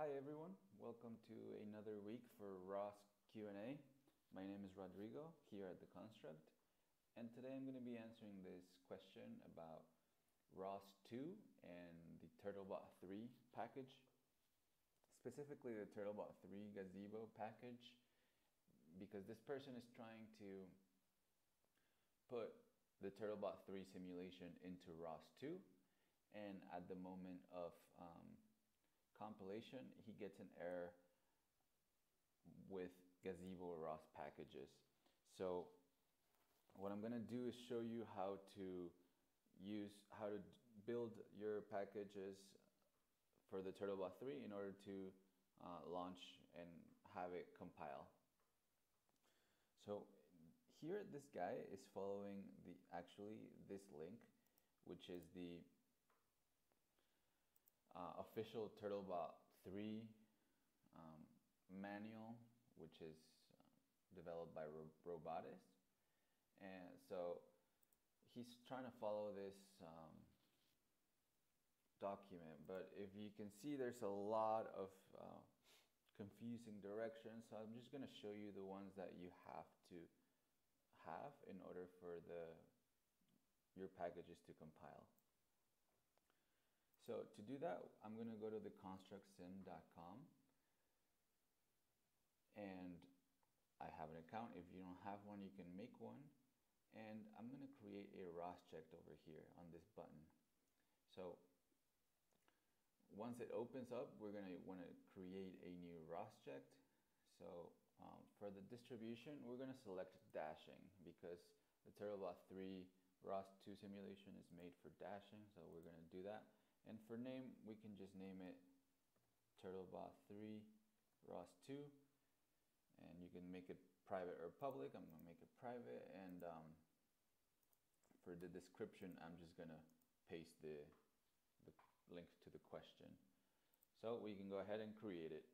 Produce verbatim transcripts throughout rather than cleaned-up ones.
Hi everyone, welcome to another week for R O S Q and A. My name is Rodrigo here at The Construct, and today I'm going to be answering this question about R O S two and the TurtleBot three package, specifically the TurtleBot three gazebo package, because this person is trying to put the TurtleBot three simulation into R O S two, and at the moment of um, compilation, he gets an error with gazebo R O S packages. So what I'm going to do is show you how to use how to build your packages for the TurtleBot three in order to uh, launch and have it compile. So here this guy is following the actually this link, which is the Uh, official TurtleBot three um, manual, which is uh, developed by Ro Robotics, and so he's trying to follow this um, document, but if you can see, there's a lot of uh, confusing directions, so I'm just going to show you the ones that you have to have in order for the your packages to compile. So to do that, I'm going to go to the construct sim dot com, and I have an account. If you don't have one, you can make one, and I'm going to create a R O S check over here on this button. So once it opens up, we're going to want to create a new R O S check. So um, for the distribution, we're going to select dashing because the TurtleBot three R O S two simulation is made for dashing, so we're going to do that. And for name, we can just name it TurtleBot three R O S two, and you can make it private or public. I'm going to make it private, and um, for the description, I'm just going to paste the, the link to the question. So we can go ahead and create it.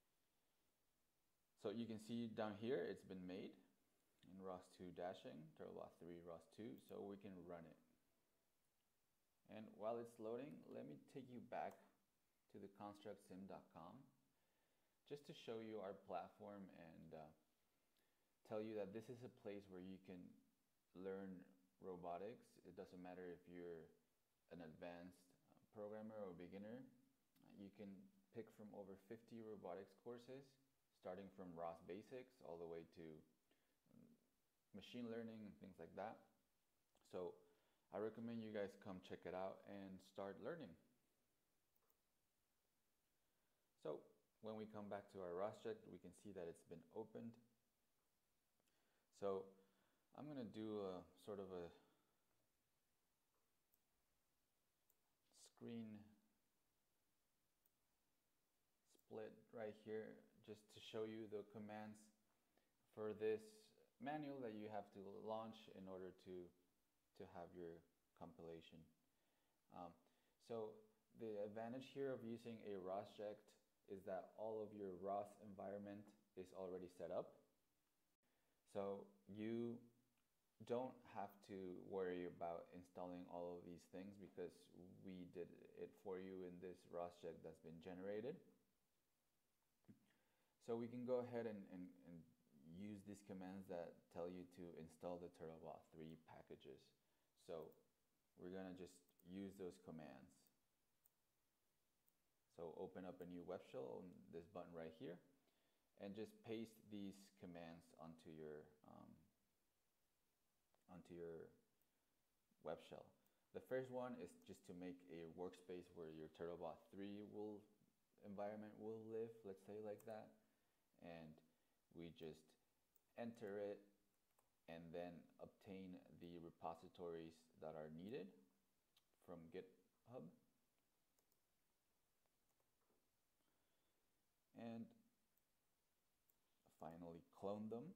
So you can see down here, it's been made in R O S two Dashing, TurtleBot three R O S two, so we can run it. And while it's loading, let me take you back to the construct sim dot com just to show you our platform and uh, tell you that this is a place where you can learn robotics. It doesn't matter if you're an advanced programmer or beginner. You can pick from over fifty robotics courses, starting from R O S basics all the way to machine learning and things like that. So I recommend you guys come check it out and start learning. So when we come back to our R O S check, we can see that it's been opened. So I'm going to do a sort of a screen split right here just to show you the commands for this manual that you have to launch in order to to have your compilation. Um, so the advantage here of using a R O S check is that all of your R O S environment is already set up. So you don't have to worry about installing all of these things because we did it for you in this R O S check that's been generated. So we can go ahead and, and, and use these commands that tell you to install the TurtleBot three packages. So we're going to just use those commands. So open up a new web shell on this button right here and just paste these commands onto your um, onto your web shell. The first one is just to make a workspace where your TurtleBot three will environment will live, let's say like that, and we just enter it and then obtain the repositories that are needed from GitHub. And finally clone them.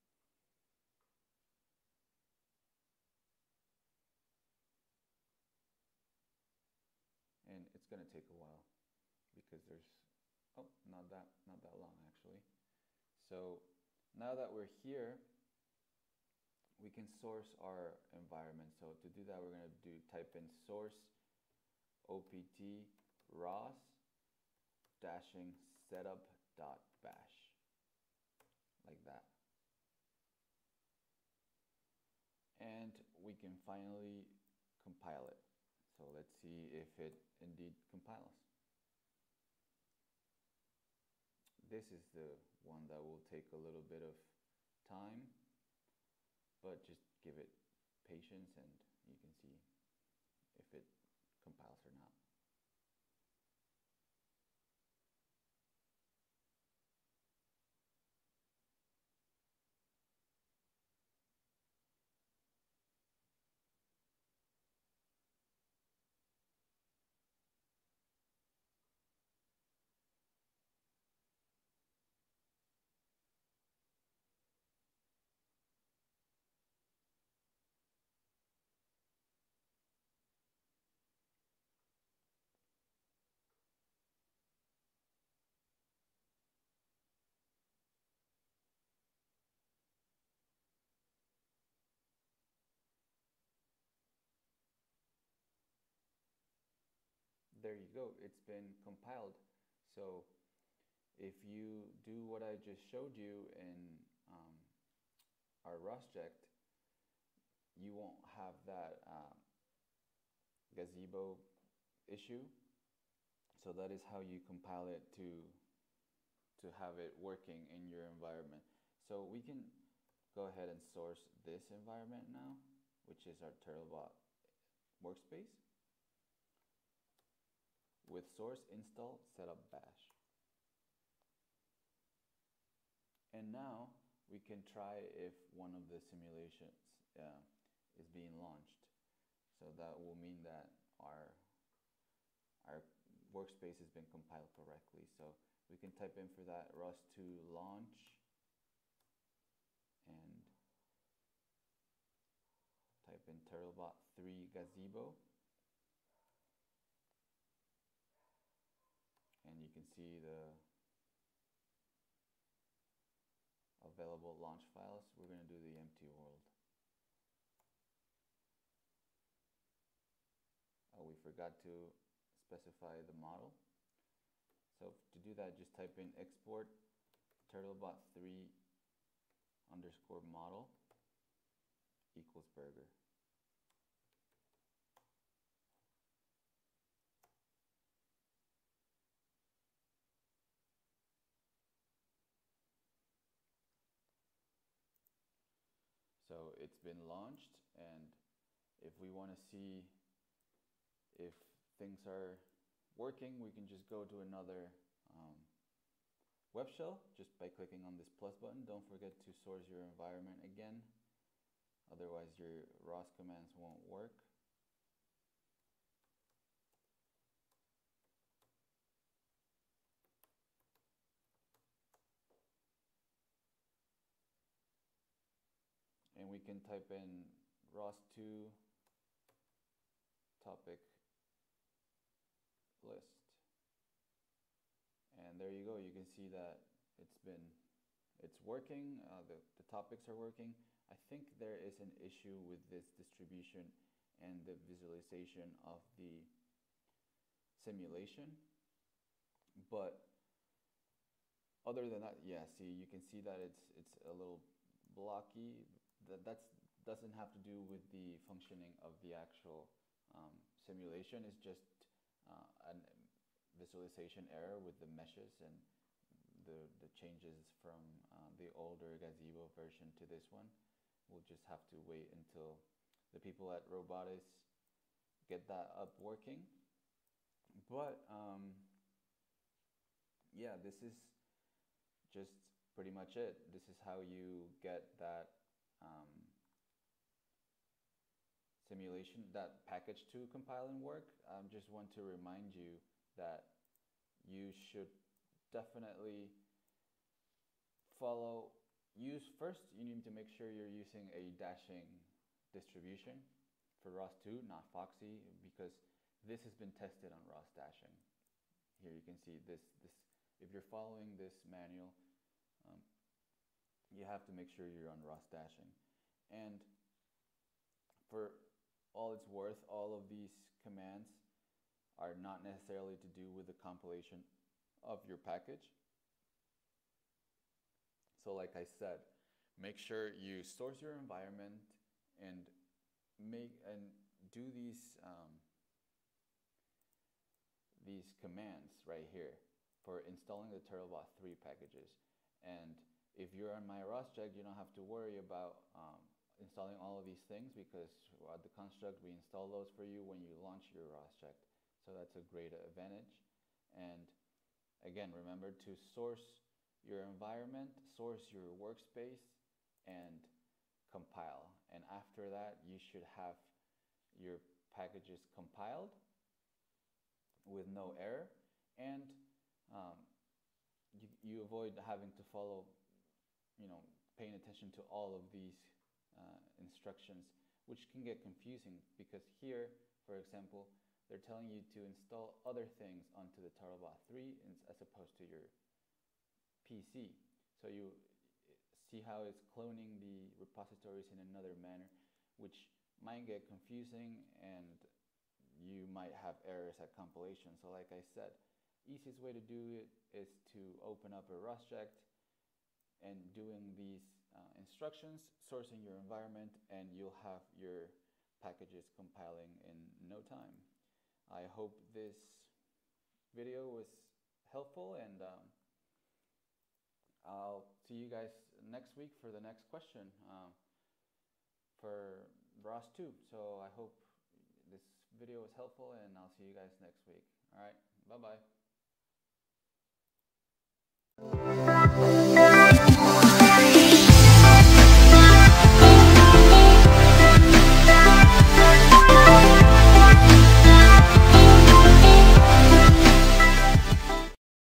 And it's going to take a while because there's, oh, not that, not that long actually. So now that we're here, we can source our environment. So to do that, we're going to do type in source opt R O S Dashing setup.bash, like that. And we can finally compile it. So let's see if it indeed compiles. This is the one that will take a little bit of time, but just give it patience and you can see if it compiles or not. There you go, it's been compiled. So if you do what I just showed you in um, our ROSject, you won't have that uh, gazebo issue. So that is how you compile it to to have it working in your environment. So we can go ahead and source this environment now, which is our TurtleBot workspace. With source install setup bash. And now we can try if one of the simulations uh, is being launched. So that will mean that our, our workspace has been compiled correctly. So we can type in for that R O S two launch and type in TurtleBot three gazebo. And you can see the available launch files. We're going to do the empty world. Oh, we forgot to specify the model. So to do that, just type in export TurtleBot three underscore model equals burger. So it's been launched, and if we want to see if things are working, we can just go to another um, web shell just by clicking on this plus button. Don't forget to source your environment again, otherwise your R O S commands won't work. And we can type in R O S two topic list. And there you go, you can see that it's been, it's working, uh, the, the topics are working. I think there is an issue with this distribution and the visualization of the simulation. But other than that, yeah, see, you can see that it's, it's a little blocky. That that's doesn't have to do with the functioning of the actual um, simulation. It's just uh, a visualization error with the meshes and the, the changes from uh, the older gazebo version to this one. We'll just have to wait until the people at Robotics get that up working. But um, yeah, this is just pretty much it. This is how you get that um, simulation, that package to compile and work. I um, just want to remind you that you should definitely follow, use first, you need to make sure you're using a dashing distribution for R O S two, not Foxy, because this has been tested on R O S Dashing. Here you can see this, this if you're following this manual, um, you have to make sure you're on R O S Dashing. And for all it's worth, all of these commands are not necessarily to do with the compilation of your package. So like I said, make sure you source your environment and make and do these um, these commands right here for installing the TurtleBot three packages. And if you're on my R O S check, you don't have to worry about um, installing all of these things, because at the construct we install those for you when you launch your R O S check. So that's a great advantage. And again, remember to source your environment, source your workspace, and compile. And after that, you should have your packages compiled with no error, and um, you, you avoid having to follow, you know, paying attention to all of these uh, instructions, which can get confusing, because here, for example, they're telling you to install other things onto the TurtleBot three as opposed to your P C. So you see how it's cloning the repositories in another manner, which might get confusing, and you might have errors at compilation. So like I said, easiest way to do it is to open up a R O S check and doing these uh, instructions, sourcing your environment, and you'll have your packages compiling in no time. I hope this video was helpful, and um, I'll see you guys next week for the next question uh, for R O S two. So I hope this video was helpful, and I'll see you guys next week. All right, bye-bye.